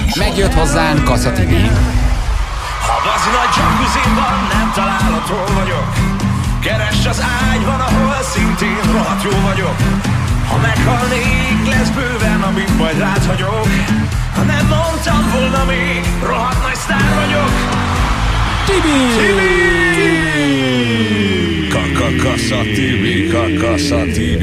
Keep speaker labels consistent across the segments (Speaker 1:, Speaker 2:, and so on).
Speaker 1: Megjött hozzánk Kassa TV.
Speaker 2: Ha bazi nagy jacuzzin-ban nem találod, hol vagyok. Keress az ágyban, ahol szintén rohadt jó vagyok. Ha meghalnék, lesz bőven, amit majd rád hagyok. Ha nem mondtam volna még, rohadt nagy sztár vagyok.
Speaker 1: Tibi!
Speaker 3: Kassa TV, Kassa TV.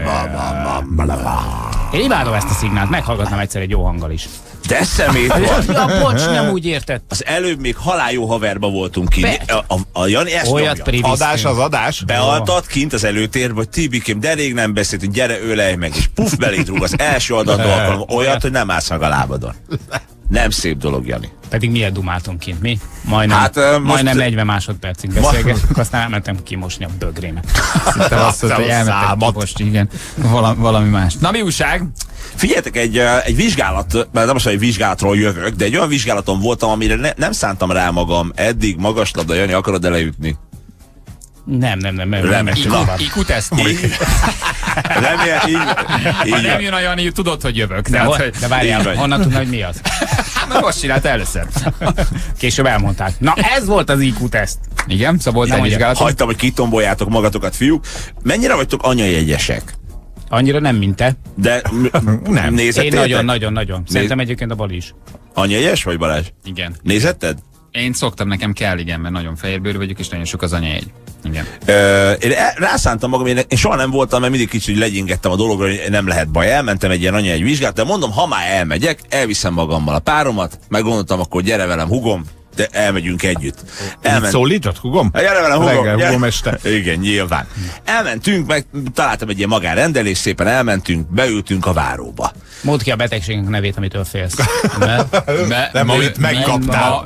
Speaker 1: Én imádom ezt a szignált, meghallgatnám egyszer egy jó hanggal is.
Speaker 3: De szemét van.
Speaker 1: Ja, bocs, nem úgy értett.
Speaker 3: Az előbb még halálljó haverba voltunk kint. A Jani ezt
Speaker 1: Olyat
Speaker 3: nyomja.
Speaker 4: Adás az adás.
Speaker 3: Bealtat kint az előtérbe, hogy Tibikém, de rég nem beszéltünk, gyere ölej meg, és puf, beléd rúg az első adató alkalom olyat, hogy nem állsz meg a lábadon. Nem szép dolog, Jani.
Speaker 1: Pedig miért dumáltunk kint, mi? Majdnem,
Speaker 3: Hát,
Speaker 1: majdnem 40 másodpercig beszélgettünk, aztán elmentem kimosni a bögrémet. Szerintem azt mondta, hogy elmentem kimosni, igen. Valami más. Na, mi újság?
Speaker 3: Figyeljetek, egy vizsgálat, mert nem most, hogy egy vizsgálatról jövök, de egy olyan vizsgálaton voltam, amire nem szántam rá magam eddig. Magaslabda, Jani, akarod eleütni?
Speaker 1: Nem. IQ-teszt?
Speaker 3: Remélem, így
Speaker 1: nem jön a Jani, tudod, hogy jövök. De
Speaker 3: várjál,
Speaker 1: honnan tudna, hogy mi az? Mert most csinált először. Később elmondták. Na, ez volt az IQ-teszt. Igen, szóval volt egy vizsgálat.
Speaker 3: Hagytam, hogy kitomboljátok magatokat, fiúk. Mennyire vagytok anyajegyesek?
Speaker 1: Annyira nem, mint te.
Speaker 3: De nem nézettétek?
Speaker 1: Én nagyon. Szerintem egyébként a Bali is.
Speaker 3: Anyajegyes vagy, Balázs?
Speaker 5: Igen.
Speaker 3: Nézetted?
Speaker 5: Én szoktam, nekem kell, igen, mert nagyon fehérbőrű vagyok, és nagyon sok az anyajegy. Igen.
Speaker 3: Én rászántam magam, én soha nem voltam, mert mindig kicsit legyingettem a dologra, hogy nem lehet baj. Elmentem egy ilyen anyajegy vizsgát, de mondom, ha már elmegyek, elviszem magammal a páromat, meggondoltam, akkor gyere velem, hugom, de elmegyünk együtt.
Speaker 4: Szólított, hugom?
Speaker 3: Gyere velem, hugom.
Speaker 4: Reggel, hugom este.
Speaker 3: Igen, nyilván. Elmentünk, meg találtam egy ilyen magánrendelést, szépen elmentünk, beültünk a váróba.
Speaker 1: Mondd ki a betegségünk nevét, amitől félsz.
Speaker 4: Nem, amit megkaptál.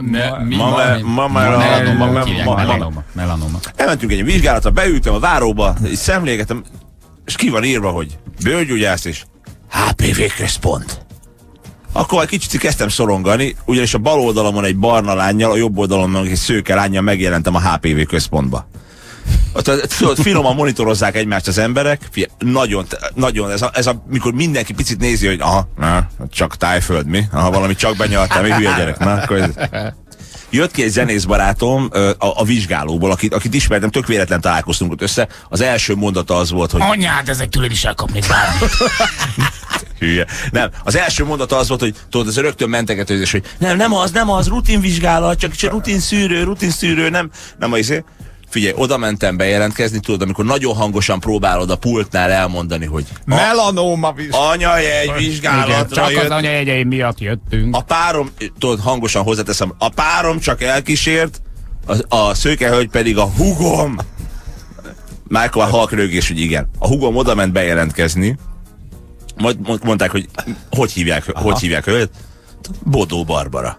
Speaker 5: Melanoma.
Speaker 3: Elmentünk egy vizsgálatra, beültem a váróba, és szemlégetem, és ki van írva, hogy bőrgyógyász és HPV központ. Akkor egy kicsit kezdtem szorongani, ugyanis a bal oldalamon egy barna lánnyal, a jobb oldalon egy szőke lánnyal megjelentem a HPV központba. Tudod, finoman monitorozzák egymást az emberek, nagyon, mikor mindenki picit nézi, hogy csak Tájföld, mi? Valami csak benyaltam, mi hülye gyerek. Jött ki egy zenész barátom a vizsgálóból, akit ismertem, tök véletlen találkoztunk ott össze. Az első mondata az volt, hogy...
Speaker 1: Anyád, ezek tőled is elkapnék bármit.
Speaker 3: Hülye. Nem, az első mondata az volt, hogy tudod, ez rögtön mentegetőzés, hogy nem az, rutinvizsgálat, csak rutin szűrő, nem az. Figyelj, oda mentem bejelentkezni, tudod, amikor nagyon hangosan próbálod a pultnál elmondani, hogy...
Speaker 4: Melanoma vizsgálat.
Speaker 3: Anyajegy vizsgálatra
Speaker 1: csak az anyajegyeim miatt jöttünk.
Speaker 3: A párom, tudod, hangosan hozzáteszem, a párom csak elkísért, a szőkehölgy pedig a hugom. Michael halkrögés, hogy igen. A hugom oda ment bejelentkezni, majd mondták, hogy hívják őt? Bodó Barbara.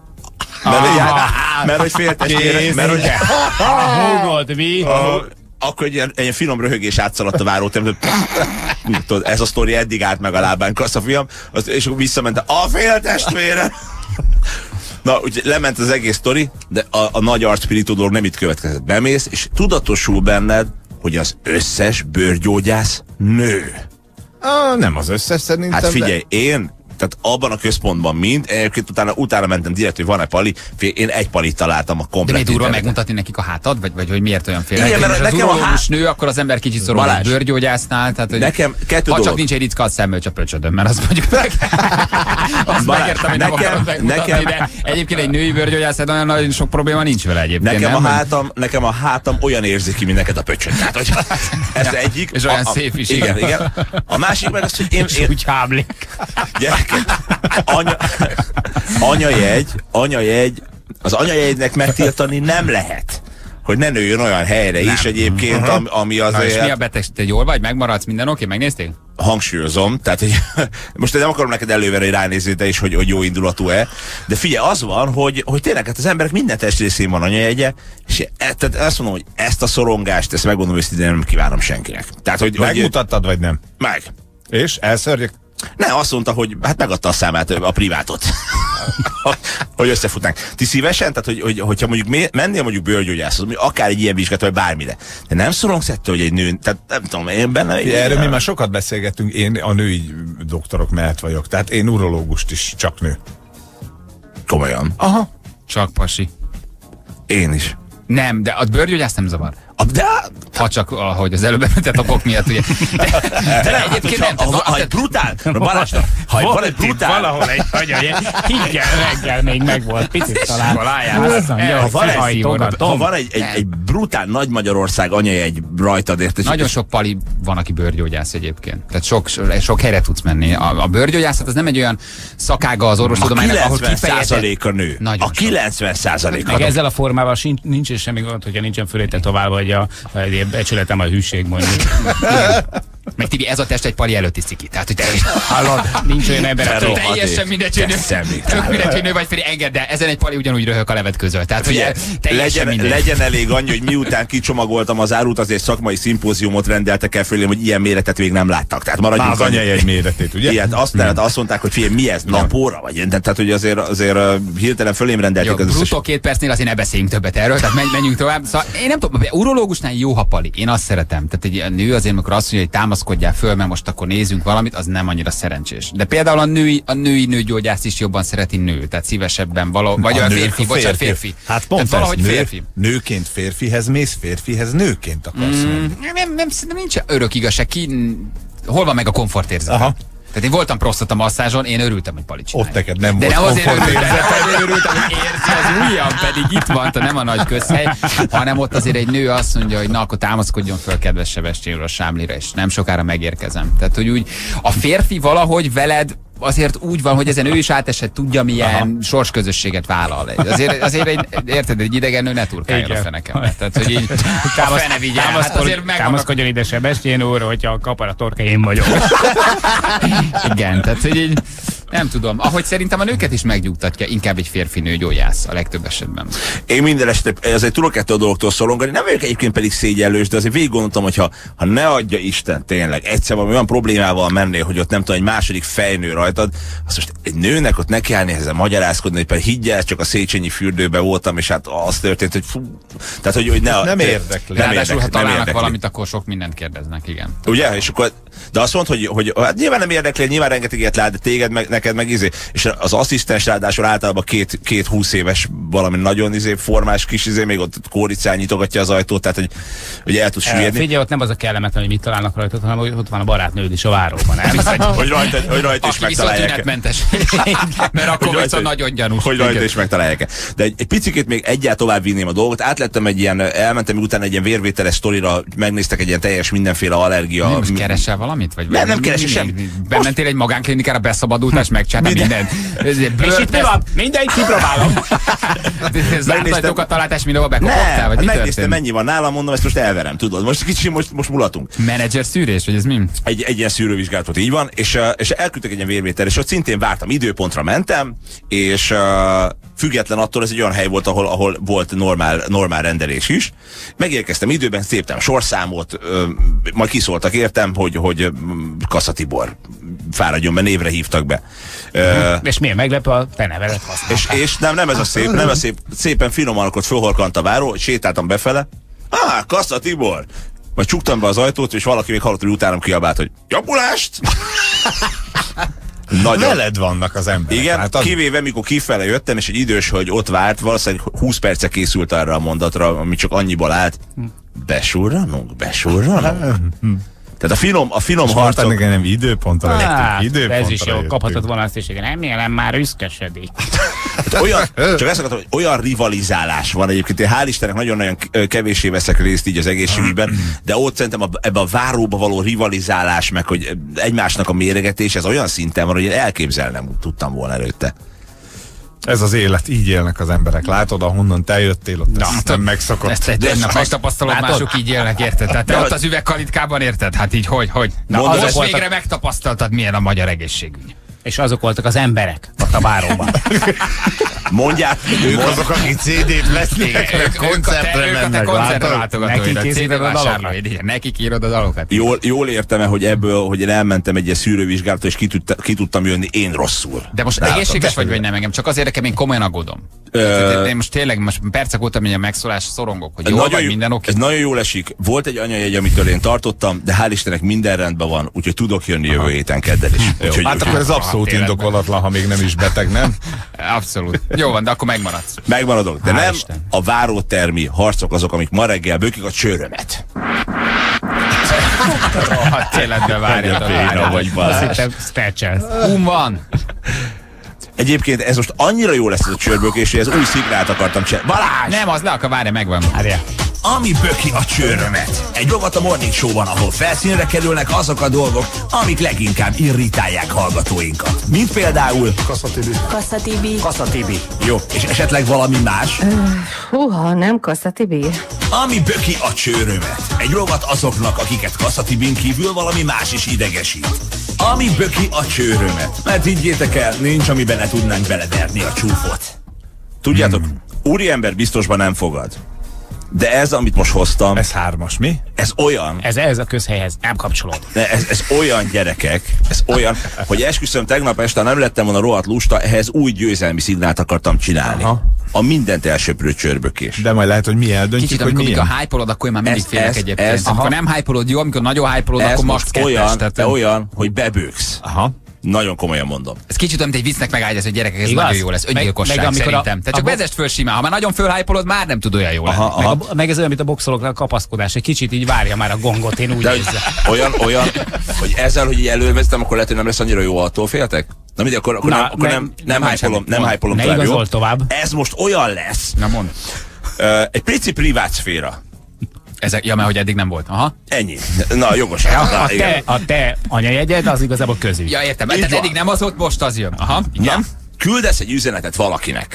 Speaker 3: Mert hogy féltestvére, mert hogy...
Speaker 1: Húgod, mi?
Speaker 3: Akkor egy finom röhögés átszaladt a váróterem, tudod, ez a sztori eddig állt meg a lábán, Kassa fiam, és akkor visszament a féltestvére. Na, úgy lement az egész sztori, de a nagy arcpirító dolog nem itt következett. Bemész, és tudatosul benned, hogy az összes bőrgyógyász nő.
Speaker 4: Nem az összes szerintem.
Speaker 3: Hát figyelj, tehát abban a központban egyébként utána mentem direkt, hogy van-e pali, én egy palit találtam a komplet.
Speaker 5: De mi durva megmutatni nekik a hátad? Vagy hogy miért olyan fél?
Speaker 3: Igen, mert
Speaker 5: az urológus nő, akkor az ember kicsit szorul a bőrgyógyásznál. Tehát,
Speaker 3: nekem kettő dolog.
Speaker 5: Csak nincs egy ricka a szemmel, csak pöcsödöm, mert azt mondjuk meg. Azt megértem, hogy nem akarom megmutatni, de egyébként egy női bőrgyógyász, olyan nagyon sok probléma nincs vele egyébként.
Speaker 3: Nekem a hátam olyan érzéki, mint neked a pöcsöd. Tehát, hogy ez egyik.
Speaker 5: És olyan szép is.
Speaker 3: Igen. A másik meg az, hogy én
Speaker 1: úgy háblik.
Speaker 3: Anyajegy, az anyajegynek megtiltani nem lehet, hogy ne nőjön olyan helyre is egyébként, ami azért...
Speaker 5: És mi a betegség? Te jól vagy? Megmaradsz? Minden oké? Megnézték?
Speaker 3: Hangsúlyozom, tehát hogy most nem akarom neked elővenni, hogy ránézzél te is, hogy jó indulatú-e, de figyelj, az van, hogy tényleg hát az emberek minden testrészén van anyajegye, és tehát azt mondom, hogy ezt a szorongást, ezt megmondom őszintén, nem kívánom senkinek. Tehát, hogy
Speaker 4: megmutattad, vagy nem?
Speaker 3: Meg.
Speaker 4: És? Elszörjük?
Speaker 3: Ne, azt mondta, hogy hát megadta a számát, a privátot. Hogy összefutnánk. Ti szívesen? Tehát, hogyha mondjuk mennél mondjuk bőrgyógyászhoz, akár egy ilyen vizsgát, vagy bármire. De nem szorongsz ettől, hogy egy nő, tehát nem tudom, én benne...
Speaker 4: Erről mi már sokat beszélgettünk, én a női doktorok mellett vagyok, tehát én urológust is csak nő.
Speaker 3: Komolyan.
Speaker 4: Aha.
Speaker 5: Csak pasi.
Speaker 3: Én is.
Speaker 5: Nem, de a bőrgyógyász nem zavar.
Speaker 3: De
Speaker 5: Ha csak, ahogy az előbb említett okok miatt, ugye. De egyébként nem.
Speaker 3: ha egy brutál, Balázsnak, ha van egy brutál,
Speaker 1: valahol egy hagyja, higgyel reggel még megvolt, picit talán.
Speaker 3: ha van egy brutál Nagy Magyarország anyajegy rajtad, érted?
Speaker 5: Nagyon sok pali van, aki bőrgyógyász egyébként. Tehát sok helyre tudsz menni. A bőrgyógyászat az nem egy olyan szakága az orvostudománynak, ahol
Speaker 3: kifejezetten... A 90% a nő. A 90%
Speaker 1: meg ezzel a formával nincs semmi gond, hogyha nincsen föléte tovább, vagy a becsületem a hűség mondjuk.
Speaker 5: Meg Tibi, ez a test egy pali előtti sziki. Tehát, hogy
Speaker 1: hallod, nincs olyan ember,
Speaker 5: teljesen mindegy, hogy nő vagy fél, engedd el. Ezen egy pali ugyanúgy röhög a levet között. Tehát, hogy
Speaker 3: legyen elég annyi, hogy miután kicsomagoltam az árut, azért szakmai szimpóziumot rendeltek el fölém, hogy ilyen méretet még nem láttak. Tehát maradjunk
Speaker 4: az anyajegy méretét, ugye?
Speaker 3: Ilyet, azt mondták, hogy figyelj, mi ez, napóra? Vagy, tehát, hogy azért hirtelen fölém rendelték.
Speaker 5: Jó, bruttó 2 percnél azért ne beszéljünk többet erről, tehát menjünk tovább. Szóval én nem tudom, urológusnál jó, ha pali. Én azt szeretem. Tehát egy nő azért, amikor azt mondja, hogy támaszkodjál föl, mert most akkor nézzünk valamit, az nem annyira szerencsés. De például a női nőgyógyász is jobban szereti nő, tehát szívesebben vagy a férfi.
Speaker 4: Hát pont ez,
Speaker 5: valahogy férfi.
Speaker 4: Nőként férfihez mész, férfihez nőként akarsz menni.
Speaker 5: Nem, nincs örök igazság. Hol van meg a komfortérzet?
Speaker 4: Aha.
Speaker 5: Tehát én voltam prostata masszázson, én örültem, hogy pali csinálja.
Speaker 4: Ott neked nem
Speaker 5: de
Speaker 4: volt.
Speaker 5: De nem azért örültem, hogy érzi az ujjam, pedig itt van, nem a nagy közhely, hanem ott azért egy nő azt mondja, hogy na, akkor támaszkodjon föl, kedves Sebestyén úr, a sámlira, és nem sokára megérkezem. Tehát, hogy úgy a férfi valahogy veled azért úgy van, hogy ezen ő is átesett, tudja, milyen sorsközösséget vállal. Azért érted, egy idegen nő ne turkáljon a fenekemet. Tehát, hogy így a fene vigye.
Speaker 1: Támaszkodjon ide Sebestyén úr, hogyha kapar a torka, én vagyok.
Speaker 5: Igen, tehát, hogy így nem tudom. Ahogy szerintem a nőket is megnyugtatja, inkább egy férfi nőgyógyász a legtöbb esetben.
Speaker 3: Én minden esetben azért tudok ettől a dologtól szorongani, nem vagyok egyébként pedig szégyellős, de azért végig gondoltam, hogy ha ne adja Isten tényleg egyszer valami olyan problémával mennél, hogy ott nem tudom, egy második fejnő rajtad, azt most egy nőnek ott ne kellene ezzel magyarázkodni, hogy például higgyel, csak a Széchenyi fürdőben voltam, és hát az történt, hogy fú, tehát hogy
Speaker 4: nem érdekli.
Speaker 5: Ráadásul, ha találnak valamit, akkor sok mindent kérdeznek, igen.
Speaker 3: Ugye? És akkor, de azt mondod, hogy hát nyilván nem érdekli, nyilván rengeteg ilyet lát, de téged neked meg és az asszisztens ráadásul általában két 20 éves valami nagyon formás kis még ott kóricán nyitogatja az ajtót, tehát hogy el tudsz süllyedni.
Speaker 1: Figyelj, ott nem az a kellemetlen, hogy mit találnak rajtad, hanem hogy ott van a barátnőd is a váróban.
Speaker 3: hogy rajta is megtalálják.
Speaker 5: Mert akkor viszont nagyon gyanús.
Speaker 3: Hogy rajta is megtalálják. De egy picikét még egyáltalán tovább vinném a dolgot. Átlettem elmentem utána egy ilyen vérvételes sztorira, megnéztek egy ilyen teljes mindenféle allergia.
Speaker 5: Most keresel valamit? Vagy
Speaker 3: nem keresel semmit.
Speaker 5: Bementél egy magánklinikára, beszabadultál, és megcsináltál mindent.
Speaker 1: És itt mi van? Mindent kipróbálom.
Speaker 5: Zárt ajtókat találtál, mindenhol bekopogtál, vagy mi
Speaker 3: megnéztem, mennyi van nálam, mondom, ezt most elverem, tudod. Most kicsit most mulatunk.
Speaker 5: Menedzser szűrés, vagy ez mi?
Speaker 3: Egy ilyen szűrővizsgálatot, így van, és elküldtek egy ilyen vérvétel, és ott szintén vártam, időpontra mentem, és független attól ez egy olyan hely volt, ahol volt normál rendelés is. Megérkeztem időben, széptem sorszámot, majd kiszóltak értem, hogy Kassa Tibor fáradjon be, névre hívtak be.
Speaker 1: És miért meglepő, a te nevedet használták?
Speaker 3: És nem ez a szép, szépen finoman akkor fölhorkant a váró, sétáltam befele, Kassa Tibor! Majd csuktam be az ajtót, és valaki még hallott, hogy utánam kiabált, hogy jobbulást!
Speaker 4: Nagyon. Veled vannak az emberek.
Speaker 3: Igen, hát kivéve, mikor kifele jöttem, és egy idős hölgy ott várt, valószínűleg 20 perce készült arra a mondatra, ami csak annyiból állt. Besurranunk? Tehát a finom harcok...
Speaker 4: Nekem nem időpontra jöttünk.
Speaker 1: Ez is jó, kaphatod volna azt is, hogy remélem már üszkösödik.
Speaker 3: Csak ezt akartam, hogy olyan rivalizálás van egyébként. Én hál' Istennek nagyon-nagyon kevéssé veszek részt így az egészségügyben, de ott szerintem ebben a váróba való rivalizálás, meg hogy egymásnak a méregetés, ez olyan szinten van, hogy én elképzelnem tudtam volna előtte.
Speaker 4: Ez az élet, így élnek az emberek. Látod, ahonnan te jöttél, ott ezt nem megszokott.
Speaker 5: Ezt egy nap megtapasztalod, mások így élnek, érted? Tehát te ott az üvegkalitkában, érted? Hát így hogy? Na, most végre megtapasztaltad, milyen a magyar egészségügy.
Speaker 1: És azok voltak az emberek ott a váróban.
Speaker 3: Mondják,
Speaker 4: ők azok, akik CD-t vesznek, koncertre mennek.
Speaker 5: Nekik írod a dalokat.
Speaker 3: Jól értem-e, hogy ebből, hogy én elmentem egy ilyen szűrővizsgálatra, és ki tudtam jönni én rosszul.
Speaker 5: De most egészséges vagy nem, engem csak azért nekem én komolyan aggódom. Én most tényleg percek óta minden megszólás szorongok, hogy jó vagy, minden oké.
Speaker 3: Ez nagyon jól esik. Volt egy anyajegy, amitől én tartottam, de hál' Istennek minden rendben van, úgyhogy tudok jönni jövő héten kedden is.
Speaker 4: Hát akkor ez abszolút indokolatlan, ha még nem is beteg, nem?
Speaker 5: Abszolút. Jó van, de akkor megmaradsz.
Speaker 3: Megmaradok, de
Speaker 5: Hál'
Speaker 3: nem
Speaker 5: Isten.
Speaker 3: a várótermi harcok azok, amik ma reggel bökik a csőrömet.
Speaker 5: Rohadt életben várjatok.
Speaker 3: Vagy
Speaker 1: Azt
Speaker 3: Balázs.
Speaker 1: hittem, stretchelsz.
Speaker 5: Van.
Speaker 3: Egyébként ez most annyira jó lesz ez a csőrbökés, hogy ez új szignált akartam csinálni. Balázs!
Speaker 5: Nem, az le akar, várja, megvan.
Speaker 1: Várjál.
Speaker 2: Ami böki a csőrömet. Egy rovat a Morning Show-ban, ahol felszínre kerülnek azok a dolgok, amik leginkább irritálják hallgatóinkat. Mint például
Speaker 6: Kassa Tibi.
Speaker 2: jó, és esetleg valami más.
Speaker 6: Húha, nem Kassa Tibi.
Speaker 2: Ami böki a csőrömet. Egy rovat azoknak, akiket Kassa Tibin kívül valami más is idegesít. Ami böki a csőrömet. Mert higgyétek el, nincs, amiben ne tudnánk beleverni a csúfot.
Speaker 3: Tudjátok, úriember biztosban nem fogad. De ez, amit most hoztam,
Speaker 4: Ez 3-as, mi?
Speaker 3: ez olyan,
Speaker 1: Ez a közhelyhez, nem kapcsolod.
Speaker 3: ez olyan gyerekek, ez olyan, hogy esküszöm, tegnap este nem lettem volna rohadt lusta, ehhez új győzelmi szignált akartam csinálni.
Speaker 4: Aha.
Speaker 3: A mindent elsöprő csőrbökés.
Speaker 4: De majd lehet, hogy mi eldöntjük,
Speaker 5: Kicsit,
Speaker 4: hogy
Speaker 5: amikor
Speaker 4: milyen.
Speaker 5: hype-olod, akkor én már mindig
Speaker 3: Ez-
Speaker 5: félek
Speaker 3: ez-
Speaker 5: egyébként.
Speaker 3: ez-
Speaker 5: Amikor
Speaker 3: aha.
Speaker 5: nem hype-olod jó, amikor nagyon hype-olod,
Speaker 3: Ez
Speaker 5: akkor
Speaker 3: most
Speaker 5: max.
Speaker 3: olyan,
Speaker 5: Tehát,
Speaker 3: de olyan, hogy bebőksz.
Speaker 4: Aha.
Speaker 3: Nagyon komolyan mondom.
Speaker 5: ez kicsit olyan, mint egy viccnek megágyaz, hogy gyerekek, ez
Speaker 1: Igaz?
Speaker 5: nagyon jó lesz. Öngyilkosság
Speaker 1: Meg amikor
Speaker 5: szerintem. Te csak vezest föl simán. Ha már nagyon fölhype-olod, már nem tud olyan jó lenni.
Speaker 3: Aha.
Speaker 1: Meg ez olyan, mint a boxolóknak a kapaszkodás. Egy kicsit így várja már a gongot, én úgy
Speaker 3: De
Speaker 1: érzem.
Speaker 3: olyan, hogy ezzel, hogy így elővezetem, akkor lehet, hogy nem lesz annyira jó, attól féltek? Na mindegy, akkor
Speaker 1: Na,
Speaker 3: nem hype-olom, nem hype-olom
Speaker 1: Ne
Speaker 3: tovább, jó?
Speaker 1: igazol tovább.
Speaker 3: Ez most olyan lesz,
Speaker 5: Na mond.
Speaker 3: egy pici privát szféra.
Speaker 5: Ezek, ja, mert hogy eddig nem volt. Aha.
Speaker 3: Ennyi. Na, jogos.
Speaker 1: A te anyajegyed az igazából közügy.
Speaker 5: Ja, értem.
Speaker 3: Így
Speaker 5: Tehát
Speaker 3: van.
Speaker 5: eddig nem az volt, most az jön. Aha. Igen.
Speaker 3: Küldesz egy üzenetet valakinek.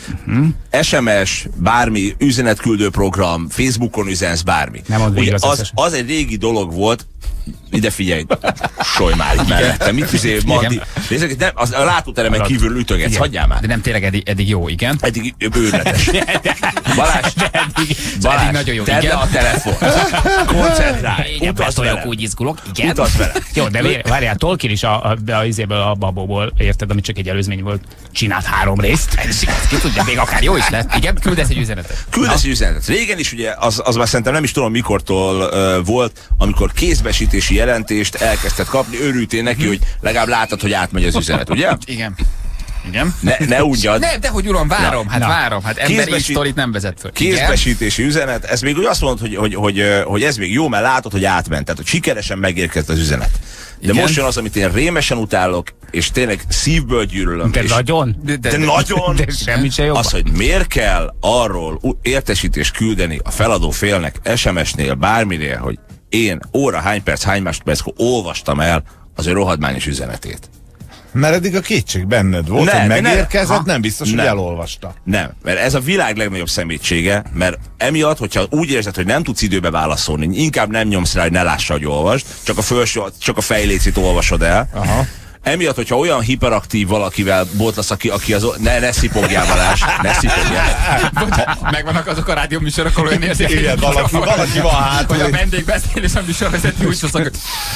Speaker 3: SMS, bármi, üzenetküldő program, Facebookon üzensz, bármi.
Speaker 1: Nem mondd végig
Speaker 3: Ugye
Speaker 1: az összes.
Speaker 3: az egy régi dolog volt, ide figyelj, solj már itt mellettem, mit fizél, Mandi. Nézzük, nem, az a látóteremen kívül ütögetsz, hagyjál már.
Speaker 5: De nem tényleg eddig jó, igen.
Speaker 3: Eddig bőrletes. Balázs,
Speaker 5: Eddig nagyon jó,
Speaker 3: tedd le
Speaker 5: igen.
Speaker 3: a telefon. Koncentrálj.
Speaker 5: Igen,
Speaker 3: Utazz
Speaker 5: beszóljak,
Speaker 3: vele.
Speaker 5: úgy izgulok. Igen.
Speaker 3: Utazz vele.
Speaker 1: Jó, de várjál, Tolkien is a izéből, a babóból, érted, ami csak egy előzmény volt, csinált 3 részt.
Speaker 5: Ki tudja, még akár jó is lett. Igen, küldesz egy üzenetet.
Speaker 3: Küldesz egy üzenetet. Régen is ugye, az már szerintem nem is tudom mikortól volt, amikor kézbesítési jelentést elkezdted kapni, örültél neki, hogy legalább látod, hogy átmegy az üzenet, ugye?
Speaker 5: Igen. Igen.
Speaker 3: Ne unjad.
Speaker 5: Nem, de hogy uram, várom, várom. Hát emberi
Speaker 3: Kézbesít-
Speaker 5: sztorit nem vezet föl. Igen.
Speaker 3: Kézbesítési üzenet, ez még úgy azt mondod, hogy ez még jó, mert látod, hogy átment, tehát hogy sikeresen megérkezett az üzenet. De
Speaker 5: Igen.
Speaker 3: most jön az, amit én rémesen utálok, és tényleg szívből gyűlölöm.
Speaker 1: De
Speaker 3: és
Speaker 1: nagyon?
Speaker 3: de nagyon!
Speaker 1: De semmit se jobb.
Speaker 3: Az, hogy miért kell arról értesítést küldeni a feladó félnek SMS-nél, bárminél, hogy én óra, hány perc, hány másodperckor olvastam el az ő rohadmányos üzenetét.
Speaker 4: Mert eddig a kétség benned volt,
Speaker 3: Ne,
Speaker 4: hogy
Speaker 3: de ne.
Speaker 4: megérkezett,
Speaker 3: Ha.
Speaker 4: nem biztos, hogy
Speaker 3: Nem.
Speaker 4: elolvasta.
Speaker 3: Nem, mert ez a világ legnagyobb szemétsége, mert emiatt, hogyha úgy érzed, hogy nem tudsz időbe válaszolni, inkább nem nyomsz rá, hogy ne lássa, hogy olvasd, csak a fejlécit olvasod el.
Speaker 4: Aha.
Speaker 3: Emiatt, hogyha olyan hiperaktív valakivel botlasz, aki az... Ne szipogjál, Balázs, ne szipogjál.
Speaker 5: Megvannak azok a rádióműsorok, ahol olyan érzik,
Speaker 4: Igen, valaki van hátul.
Speaker 5: hogy a vendég beszél, és a műsorvezető úgy szól,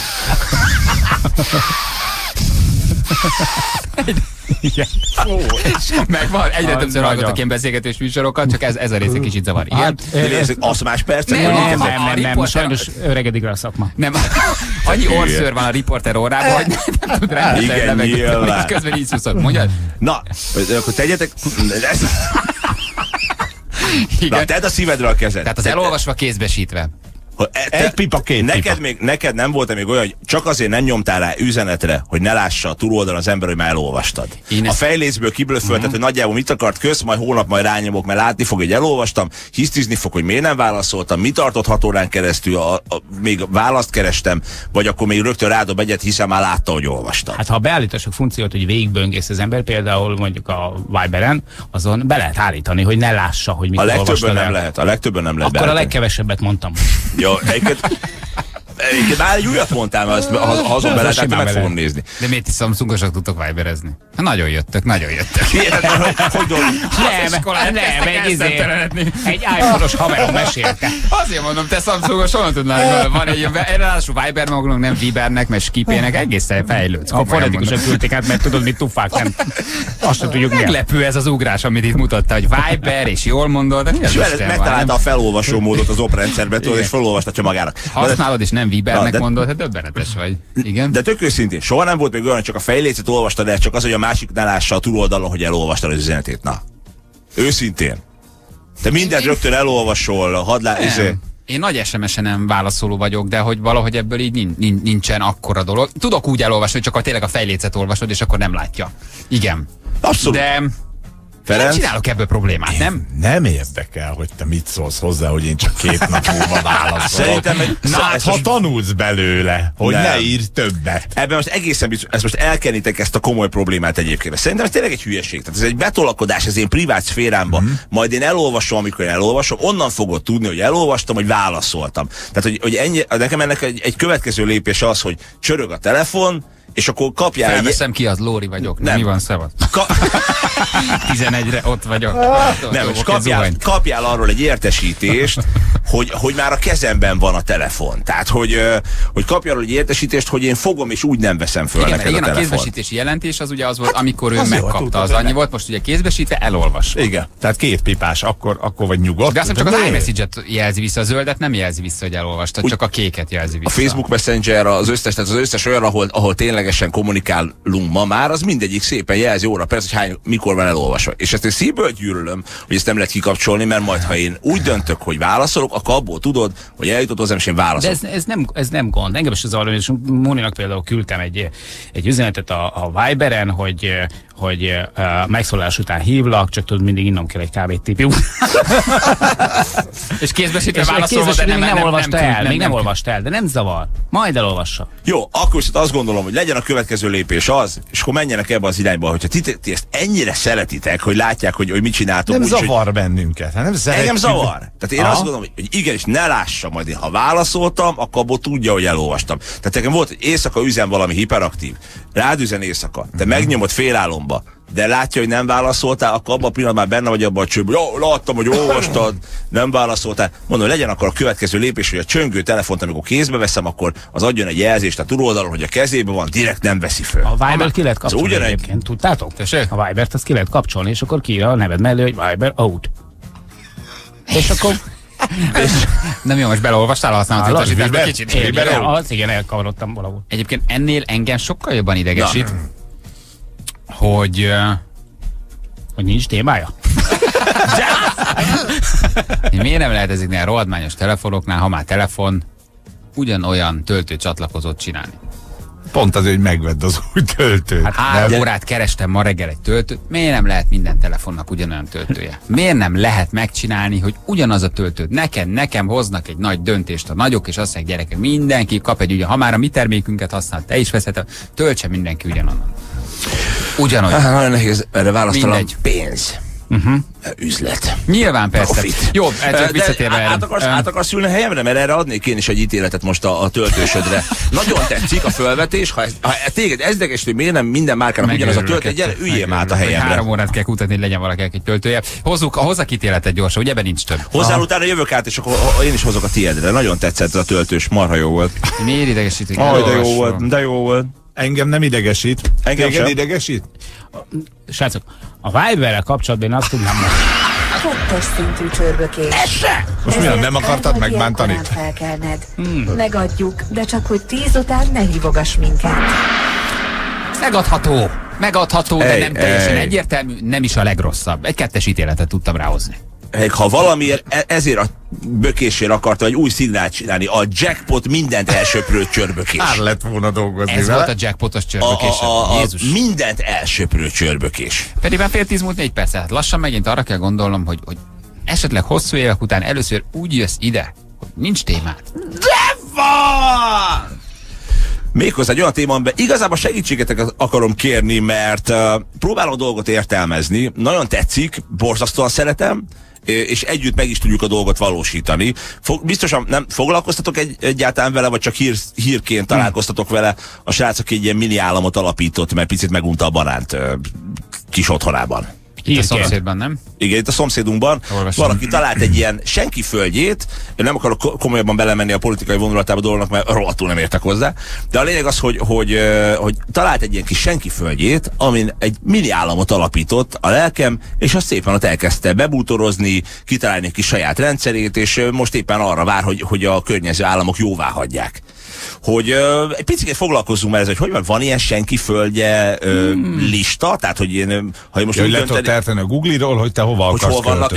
Speaker 5: megvan, egyre többször hallgatok ilyen beszélgetős műsorokat, csak ez a rész egy kicsit zavar. Igen?
Speaker 3: De nézzük, azt más percek?
Speaker 5: Nem,
Speaker 3: vagy
Speaker 5: nem,
Speaker 3: ezek?
Speaker 5: a
Speaker 1: Nem,
Speaker 5: riporter-
Speaker 1: sajnos öregedik rá a szakma.
Speaker 5: Nem, annyi orszőr van a riporter órában, hogy nem tud rendesen
Speaker 3: Igen,
Speaker 5: levegőt,
Speaker 3: nyilván.
Speaker 5: és közben így szuszog. Mondjad?
Speaker 3: Na, akkor tegyetek...
Speaker 5: Igen.
Speaker 3: Na, tedd a szívedre a kezed.
Speaker 5: Tehát az elolvasva, kézbesítve.
Speaker 4: Egy pipa, két pipa.
Speaker 3: Neked nem volt még olyan, hogy csak azért nem nyomtál rá üzenetre, hogy ne lássa a túloldalon az ember, hogy már elolvastad.
Speaker 5: Én
Speaker 3: A
Speaker 5: ezt-
Speaker 3: fejlészből kiblöfölted, hogy nagyjából mit akart, kösz, majd holnap majd rányomok, mert látni fog, hogy elolvastam, hisztizni fog, hogy miért nem válaszoltam, mi tartott 6 órán keresztül, még választ kerestem, vagy akkor még rögtön rádob egyet, hiszen már látta, hogy olvastam.
Speaker 1: Hát ha beállítások funkciót, hogy végigböngész az ember, például mondjuk a Viberen, azon be lehet állítani, hogy ne lássa, hogy mit
Speaker 3: A legtöbben
Speaker 1: olvastad
Speaker 3: nem
Speaker 1: el.
Speaker 3: lehet, a legtöbben nem lehet.
Speaker 1: Akkor a
Speaker 3: beállítani.
Speaker 1: legkevesebbet mondtam.
Speaker 3: Jó, egyébként már egy újat mondtál, mert azt, ha azon bele, tehát meg fogom nézni.
Speaker 5: De miért is Samsungosak tudtok viberezni? Hát nagyon jöttök, nagyon jöttök.
Speaker 3: Hogy dolgok?
Speaker 1: Egy iPhone-os haverom mesélte.
Speaker 5: Azért mondom, te Samsungos honnan tudnál, van egy ilyen, ráadásul Viber magunknak, nem Vibernek, meg Skipének, egészen fejlődsz.
Speaker 1: A fonetikusan küldték át, mert tudod, mit tuffák, nem. Azt sem tudjuk, mi.
Speaker 5: Meglepő ez az ugrás, amit itt mutatta, hogy Viber, és jól mondod, de mi az
Speaker 3: És
Speaker 5: Isten van,
Speaker 3: megtalálta
Speaker 5: nem?
Speaker 3: a felolvasó módot az OP rendszerbe, tudod, és felolvastatja magának.
Speaker 5: Használod, és nem Biebernek mondod, hát döbbenetes vagy. Igen.
Speaker 3: De tök őszintén, soha nem volt még olyan, hogy csak a fejlécet olvastad el, csak az, hogy a másik ne lássa a túloldalon, hogy elolvastad az üzenetét. Na, őszintén. Te mindent rögtön elolvasol,
Speaker 5: Én nagy SMS-en nem válaszoló vagyok, de hogy valahogy ebből így nincsen akkora dolog. Tudok úgy elolvasni, hogy csak tényleg a fejlécet olvasod, és akkor nem látja. Igen.
Speaker 3: Abszolút.
Speaker 5: De nem csinálok ebből problémát, nem?
Speaker 4: Nem érdekel, hogy te mit szólsz hozzá, hogy én csak 2 nap múlva válaszolok. Ha tanulsz belőle, hogy ne írj többet.
Speaker 3: Ebben most egészen biztos, ezt most elkennitek ezt a komoly problémát egyébként. Szerintem ez tényleg egy hülyeség. Tehát ez egy betolakodás az én privát szférámba. Majd én elolvasom, amikor én elolvasom, onnan fogod tudni, hogy elolvastam, hogy válaszoltam. Tehát, hogy ennyi, nekem ennek egy következő lépés az, hogy csörög a telefon, és akkor kapjál
Speaker 5: Felveszem ki, az Lóri vagyok. Nem. Mi van, szevasz? 11-re ott vagyok.
Speaker 3: Nem, és kapjál arról egy értesítést, hogy már a kezemben van a telefon. Tehát, hogy kapjál arról egy értesítést, hogy én fogom, és úgy nem veszem föl neked a telefon.
Speaker 5: A kézbesítési jelentés az ugye az volt, amikor ő megkapta, az annyi volt, most ugye kézbesítve elolvasva.
Speaker 4: Igen, tehát 2 pipás, akkor vagy nyugodt.
Speaker 5: De azt csak az iMessage-et jelzi vissza, a zöldet nem jelzi vissza, hogy elolvastad, csak a kéket jelzi vissza.
Speaker 3: A Facebook Messenger, az összes olyan, ahol ténylegesen kommunikálunk ma már, az mindegyik szépen jelzi óra perc, hogy mikor van elolvasva. És ezt én szívből gyűlölöm, hogy ezt nem lehet kikapcsolni, mert majd, ha én úgy döntök, hogy válaszolok, akkor abból tudod, hogy eljutott hozzám, és én válaszolok.
Speaker 1: De ez nem gond. Engem is az arra, és Móninak például küldtem egy üzenetet a Viberen, hogy megszólás után hívlak, csak tudod, mindig innom kell egy kávét tipi.
Speaker 5: És kézbesítve válaszolva, de
Speaker 1: nem olvasta el, de nem zavar. Majd elolvassa.
Speaker 3: Jó, akkor azt gondolom, hogy legyen a következő lépés az, és akkor menjenek ebbe az irányba, hogyha ti ezt ennyire szeretitek, hogy látják, hogy mit csináltok.
Speaker 4: Nem zavar bennünket. Nem
Speaker 3: engem zavar. Tehát én azt gondolom, hogy igenis ne lássa, majd én, ha válaszoltam, akkor abból tudja, hogy elolvastam. Tehát nekem volt, hogy éjszaka üzen valami hiperaktív, rád üzen éjszaka, te megnyomod félálomba, de látja, hogy nem válaszoltál, akkor abban a pillanatban benne vagy abban a csőből. Jó, láttam, hogy olvastad, nem válaszoltál. Mondom, legyen akkor a következő lépés, hogy a csöngő telefont, amikor kézbe veszem, akkor az adjon egy jelzést a túloldalon, hogy a kezében van, direkt nem veszi föl.
Speaker 1: A Viber ki lehet kapcsolni egyébként, tudtátok? A Vibert azt ki lehet kapcsolni, és akkor kiírja a neved mellé, hogy Viber out. És akkor...
Speaker 5: Nem jó, most beleolvastál a használatot utasításba kicsit.
Speaker 1: Igen, elkavarodtam valahol.
Speaker 5: Egyébként ennél engem sokkal jobban idegesít, hogy
Speaker 1: nincs témája.
Speaker 5: Miért nem lehet ezeknél a rohadmányos telefonoknál, ha már telefon, ugyanolyan töltőcsatlakozót csinálni?
Speaker 4: Pont azért, hogy megvedd az új töltőt.
Speaker 5: Hát 3 órát kerestem ma reggel egy töltőt. Miért nem lehet minden telefonnak ugyanolyan töltője? Miért nem lehet megcsinálni, hogy ugyanaz a töltőt nekem hoznak egy nagy döntést a nagyok, és azt mondják, gyerekek, mindenki kap egy ha már a mi termékünket használ, te is veszed, töltse mindenki ugyanonnan. Ugyanolyan.
Speaker 3: Nagyon nehéz erre választanom. Pénz. Üzlet.
Speaker 5: Nyilván persze. Profit. Jó, csak visszatérve erre.
Speaker 3: Át akarsz ülni a helyemre, mert erre adnék én is egy ítéletet most a töltősödre. Nagyon tetszik a fölvetés, ha téged ez ideges, hogy miért nem minden márkának ugyanaz a töltő, gyere, üljél át a helyemre.
Speaker 5: 3 órát kell kutatni, hogy legyen valakinek egy töltője. Hozzak ítéletet gyorsan, ugye ebben nincs több.
Speaker 3: Hozzál utána jövök át, és akkor én is hozok a tiédre. Nagyon tetszett a töltős, marha jó volt.
Speaker 5: Miért idegesít?
Speaker 3: De jó volt.
Speaker 4: Engem nem idegesít.
Speaker 3: Engem
Speaker 4: idegesít?
Speaker 1: Srácok, a Viberrel kapcsolatban én azt tudnám mondani.
Speaker 7: 2-es szintű csörbökés.
Speaker 4: Most miért nem akartad megbántani?
Speaker 7: Megadjuk, de csak hogy 10 után ne hívogass minket.
Speaker 5: Megadható, de nem teljesen egyértelmű, nem is a legrosszabb. Egy 2-es ítéletet tudtam ráhozni.
Speaker 3: Ha valamiért ezért a bökésért akarta egy új szignát csinálni, a jackpot mindent elsöprő csörbökés.
Speaker 4: Már lett volna dolgozni
Speaker 5: Ez volt a jackpotos csörbökés.
Speaker 3: Jézus. Mindent elsöprő csörbökés.
Speaker 5: Pedig már 9:30 múlt 4 perc. Hát lassan megint arra kell gondolnom, hogy esetleg hosszú évek után először úgy jössz ide, hogy nincs témád.
Speaker 3: De van! Méghozzá egy olyan téma, amiben igazából segítségetek akarom kérni, mert próbálom a dolgot értelmezni, nagyon tetszik, borzasztóan szeretem, és együtt meg is tudjuk a dolgot valósítani. Biztosan nem foglalkoztatok egyáltalán vele, vagy csak hírként találkoztatok vele. A srác, aki egy ilyen mini államot alapított, mert picit megunta a banánt kis otthonában.
Speaker 5: Itt a szomszédban, nem?
Speaker 3: Igen, itt a szomszédunkban valaki talált egy ilyen senki földjét, én nem akarok komolyabban belemenni a politikai vonulatába a dolognak, mert rohadtul nem értek hozzá, de a lényeg az, hogy talált egy ilyen kis senki földjét, amin egy mini államot alapított a lelkem, és azt szépen ott elkezdte bebútorozni, kitalálni egy kis saját rendszerét, és most éppen arra vár, hogy a környező államok jóvá hagyják. hogy egy picit foglalkozzunk már ezzel, hogy van ilyen senki földje lista, tehát hogy én, ha én most
Speaker 4: úgy le tudod terteni a Google-ról, hogy te hova akarsz
Speaker 3: hol vannak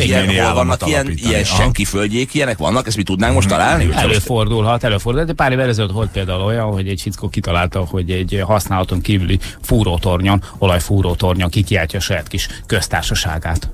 Speaker 3: ilyen senki földjék, ilyenek vannak, ezt mi tudnánk most találni?
Speaker 1: Előfordulhat. De pár évvel ezelőtt volt például olyan, hogy egy fickó kitalálta, hogy egy használaton kívüli fúrótornyon, olajfúrótornyon kikiáltja a saját kis köztársaságát.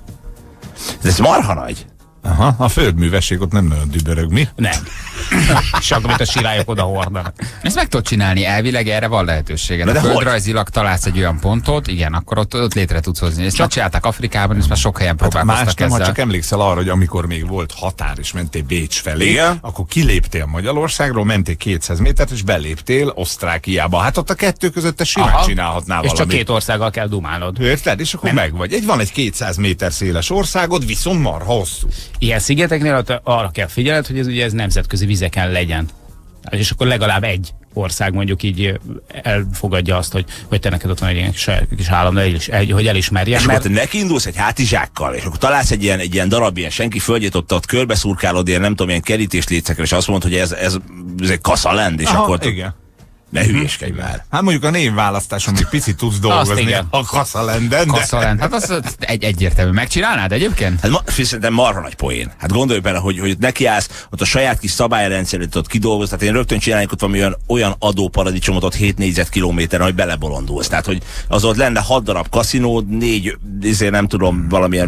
Speaker 3: Ez marha nagy.
Speaker 4: Aha, a földművesség ott nem nagyon dübörög, mi?
Speaker 1: Nem. Csak amit a sirályok oda hordanak.
Speaker 5: Ezt meg tudod csinálni, elvileg erre van lehetőséged. De földrajzilag találsz egy olyan pontot, igen, akkor ott létre tudsz hozni. Ezt csak csinálták Afrikában, és már sok helyen próbálkoztak
Speaker 4: más nem,
Speaker 5: ezzel.
Speaker 4: ha csak emlékszel arra, hogy amikor még volt határ, és mentél Bécs felé,
Speaker 3: igen?
Speaker 4: Akkor kiléptél Magyarországról, mentél 200 métert, és beléptél Osztrákiába. Hát ott a kettő között te simán csinálhatnál valamit.
Speaker 1: És csak két országgal kell dumálnod.
Speaker 4: Érted? És akkor megvagy. Van egy 200 méter széles országod, viszont marha hosszú.
Speaker 1: Ilyen szigeteknél arra kell figyelned, hogy ez nemzetközi vizeken legyen. És akkor legalább egy ország mondjuk így elfogadja azt, hogy te neked ott van egy ilyen kis állam, hogy elismerjen.
Speaker 3: És akkor te nekiindulsz egy hátizsákkal, és akkor találsz egy ilyen darab, ilyen senki földjét, ott körbeszurkálod, ilyen nem tudom, ilyen kerítéslécekkel, és azt mondod, hogy ez egy kaszalend, és akkor...
Speaker 4: Igen.
Speaker 3: Ne hülyéskedj már.
Speaker 4: Hát mondjuk a névválasztáson még picit tudsz dolgozni a Kaszalenden.
Speaker 5: Kaszalend, hát az egyértelmű. Megcsinálnád egyébként?
Speaker 3: Hát szerintem marha nagy poén. Hát gondolj bele, hogy nekiállsz, ott a saját kis szabályrendszerét ott kidolgoz, tehát én rögtön csinálnék ott valami olyan adóparadicsomot ott 7 négyzetkilométeren, hogy belebolondulsz. Tehát, hogy az ott lenne 6 darab kaszinó, 4, nem tudom,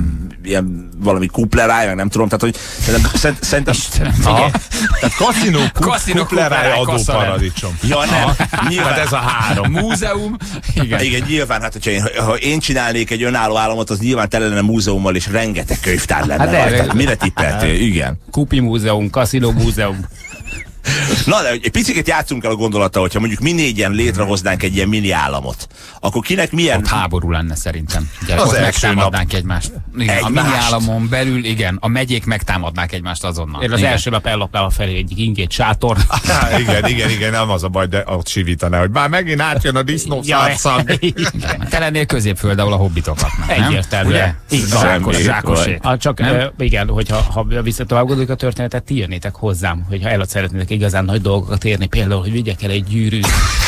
Speaker 3: valami kupleráj, meg nem tudom, tehát, hogy szerintem...
Speaker 4: Tehát kaszinó, kupleráj, adóparadicsom.
Speaker 3: Ja, nem. Nyilván
Speaker 4: ez a 3.
Speaker 5: Múzeum.
Speaker 3: Igen, nyilván, hát ha én csinálnék egy önálló államot, az nyilván tele lenne múzeummal, és rengeteg könyvtár lenne. Hát mire tippeltél? Igen.
Speaker 1: Kupi múzeum, kaszinó múzeum.
Speaker 3: Na, de egy picit játszunk el a gondolattal, hogyha mondjuk mi négyen létrehoznánk egy ilyen mini államot, akkor kinek milyen...
Speaker 5: Ott háború lenne szerintem.
Speaker 4: Az
Speaker 5: megtámadnánk egymást. Igen, a mini államon belül, igen, a megyék megtámadnák egymást azonnal.
Speaker 1: Én az első nap ellopnám a felé egyik ingét sátor.
Speaker 4: Igen, nem az a baj, de ott sivítaná, hogy már megint átjön a disznószárszag.
Speaker 5: Te lennél középföld, ahol a hobbitok laknak, nem?
Speaker 1: Egyértelműen. Zsákosé. Csak igen, hogyha visszatovább gondoljuk a történetet, ti jönnétek hozzám, hogyha el szeretnétek igazán nagy dolgokat érni, például, hogy vigyek el egy gyűrűt.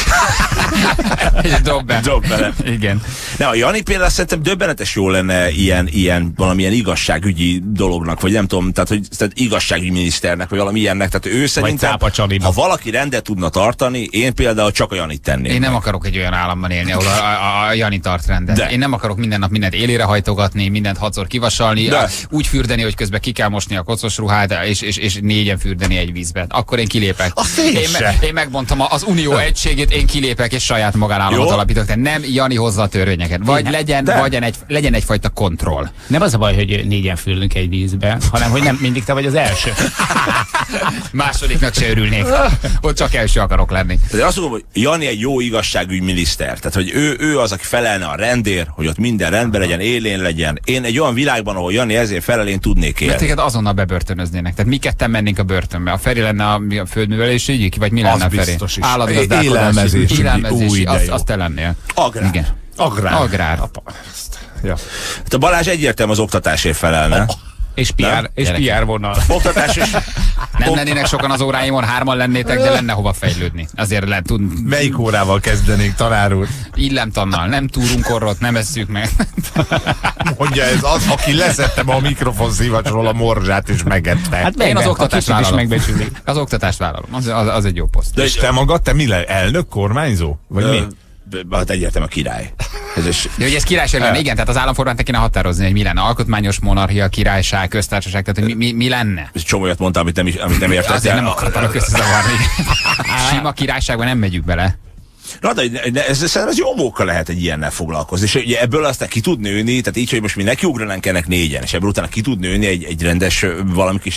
Speaker 5: Dob bele. Igen.
Speaker 3: Ne, a Jani például szerintem döbbenetes jó lenne ilyen valamilyen igazságügyi dolognak, vagy nem tudom, tehát igazságügyi miniszternek, vagy valami ilyennek. Tehát ő szerintem, ha valaki rendet tudna tartani, én például csak a Janit tenném.
Speaker 5: Én nem akarok egy olyan államban élni, ahol a Jani tart rendet. Én nem akarok minden nap mindent élére hajtogatni, mindent 6-szor kivasalni, úgy fürdeni, hogy közben ki kell mosni a kocos ruhát, és 4-en fürdeni egy vízben. Akkor én kilépek. Én megbontam az unió egységét, én kilépek, és saját magánállamot alapítok. Tehát nem Jani hozza a törvényeket. Vagy legyen egyfajta kontroll.
Speaker 1: Nem az a baj, hogy 4-en fürdünk egy vízbe, hanem hogy nem mindig te vagy az első.
Speaker 5: Másodiknak se örülnék. Ott csak első akarok lenni.
Speaker 3: De azt mondom, hogy Jani egy jó igazságügyminiszter. Tehát, hogy ő az, aki felelne a rendért, hogy ott minden rendben legyen, élén legyen. Én egy olyan világban, ahol Jani ezért felel, én tudnék élni.
Speaker 5: Mert téged azonnal bebörtönöznének. Tehát mi ketten mennénk a börtönbe. A Feri lenne a földművelési ügyik, vagy mi lenne a Feri? Állatgazdálkodási, azt te lennél.
Speaker 3: Agrár.
Speaker 5: Igen. Agrár.
Speaker 3: Ja. Hát a Balázs egyértelmű az oktatásért felelne.
Speaker 1: És PR vonal.
Speaker 3: Oktatás is.
Speaker 5: Nem lennének sokan az óráimon, 3-an lennétek, de lenne hova fejlődni. Azért lehet tudni.
Speaker 4: Melyik órával kezdenénk, tanár úr?
Speaker 5: Illemtannal. Nem túrunk orrot, nem esszük meg.
Speaker 4: Mondja ez az, aki leszettem a mikrofonszívacsról a morzsát és megette.
Speaker 5: Hát én az oktatást vállalom. Az oktatást vállalom. Az egy jó poszt.
Speaker 4: És te magad, te mi le? Elnök, kormányzó? Vagy mi?
Speaker 3: Hát egyértelmű a király.
Speaker 5: De hogy ez királyság lenne, igen, tehát az államformán te kéne határozni, hogy mi lenne. Alkotmányos monarchia, királyság, köztársaság, tehát hogy mi lenne?
Speaker 3: Ez csomó olyat mondta, amit nem értettem.
Speaker 5: Azért nem akartam összezavarni. Sima királyságban nem megyünk bele.
Speaker 3: Na, de ez jó móka lehet egy ilyennel foglalkozni. És ugye ebből aztán ki tud nőni, tehát így, hogy most mi nekiugranánk ennek 4-en, és ebből utána ki tud nőni egy rendes, valami kis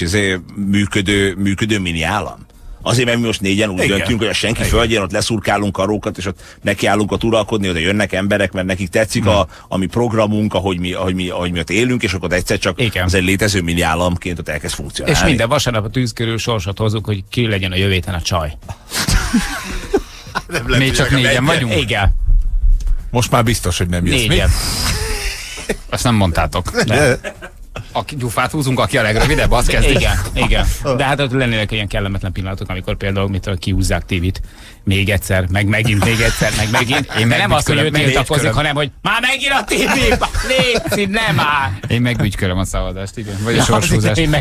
Speaker 3: működő mini állam. Azért, mert mi most 4-en úgy döntünk, hogy a senki földjén ott leszurkálunk karókat, és ott nekiállunk a uralkodni, oda jönnek emberek, mert nekik tetszik a mi programunk, ahogy mi ott élünk, és akkor egyszer csak az egy létező mini államként ott elkezd funkcionálni.
Speaker 1: És minden vasárnap a tűz körül sorsot hozunk, hogy ki legyen a jövő héten a csaj.
Speaker 5: Még csak 4-en vagyunk?
Speaker 1: Igen.
Speaker 4: Most már biztos, hogy nem jössz.
Speaker 1: 4-en.
Speaker 5: Azt nem mondtátok. A gyufát húzunk, aki a legrövidebb, azt kezdik.
Speaker 1: Igen. De hát ott lennének ilyen kellemetlen pillanatok, amikor például kihúzzák tévét még egyszer, meg megint még egyszer, meg megint. Én nem azt, hogy ő tiltakozik, hanem hogy már megint a tévé, légy, nem áll.
Speaker 5: Én megbügykölöm a szavazást, igen. Vagy a sorshúzást.
Speaker 1: Én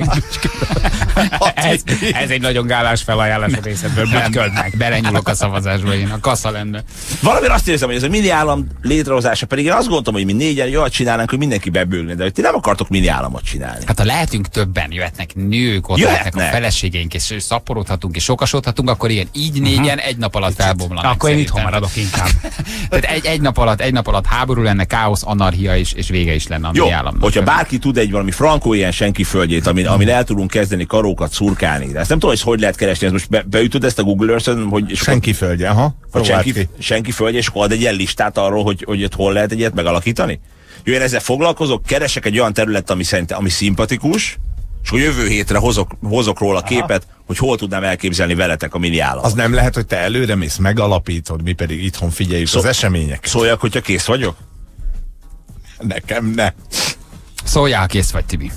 Speaker 1: ez egy nagyon gálás felajánlás a részedből, bütyköld meg.
Speaker 5: Belenyúlok a szavazásba, én a kassa lenne.
Speaker 3: Valami azt érzem, hogy ez a mini állam létrehozása, pedig én azt gondoltam, hogy mi négyen jól csinálnánk, hogy mindenki bebőlne, de hogy ti nem akartok mini államot csinálni.
Speaker 5: Hát ha lehetünk többen, jöhetnek nők, ott lehetnek a feleségeink, és szaporodhatunk, és sokasodhatunk, akkor igen, így négyen egy nap alatt felbomlanak.
Speaker 1: Akkor én itthon maradok inkább.
Speaker 5: Tehát egy nap alatt háború lenne, káosz, anarchia és vége is lenne a mini államnak.
Speaker 3: Hogyha bárki tud egy valami frankó ilyen senki földjét, amin el tudunk kezdeni karókat szurkálni. De ezt nem tudom, hogy lehet keresni, ezt most beütöd ezt a Google Earth-ön, hogy
Speaker 4: senki földje,
Speaker 3: senki földje, és akkor ad egy ilyen listát arról, hogy hol lehet egy ilyet megalakítani. Jó, én ezzel foglalkozok, keresek egy olyan területet, ami szimpatikus, és hogy jövő hétre hozok róla képet, hogy hol tudnám elképzelni veletek a mini államot.
Speaker 4: Az nem lehet, hogy te előre mész, megalapítod, mi pedig itthon figyeljük az eseményeket.
Speaker 3: Szóljak, hogyha kész vagyok?
Speaker 4: Nekem ne.
Speaker 5: Szóljál, kész vagy, Tibi.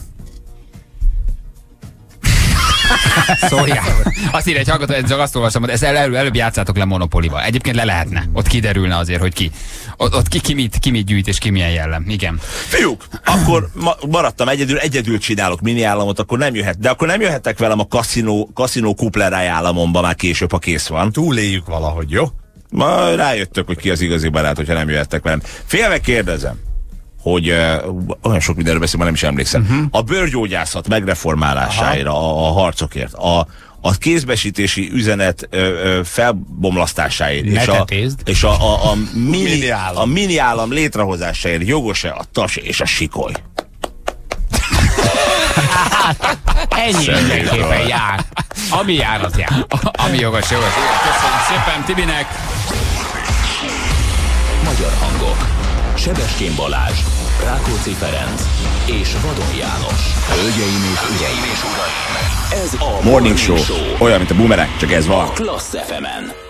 Speaker 5: Szóljál. Azt írja egy hallgató, csak azt olvasom, hogy előbb játszátok le Monopolival. Egyébként le lehetne. Ott kiderülne azért, hogy ki. Ott ki mit gyűjt és ki milyen jellem. Igen.
Speaker 3: Fiúk, akkor maradtam egyedül csinálok mini államot, akkor nem jöhet. De akkor nem jöhettek velem a kaszinó kupleráj államomba már később, ha kész van.
Speaker 4: Túléljük valahogy, jó?
Speaker 3: Ma rájöttök, hogy ki az igazi barát, hogyha nem jöhettek velem. Félve kérdezem, hogy olyan sok mindenről beszélünk, már nem is emlékszem. A bőrgyógyászat megreformálására, a harcokért, a kézbesítési üzenet felbomlasztásáért, és a mini állam létrehozásáért jogos-e a tas és a sikoly?
Speaker 1: Ennyi mindenképpen jár. Ami jár, az jár.
Speaker 5: Ami jogos. Köszönjük szépen Tibinek.
Speaker 2: Magyar hangok. Sebestyén Balázs, Rákóczi Ferenc és Vadon János. Hölgyeim és uraim, ez a
Speaker 3: Morning Show. Olyan, mint a Boomerang, csak ez van.
Speaker 2: Klassz FM-en.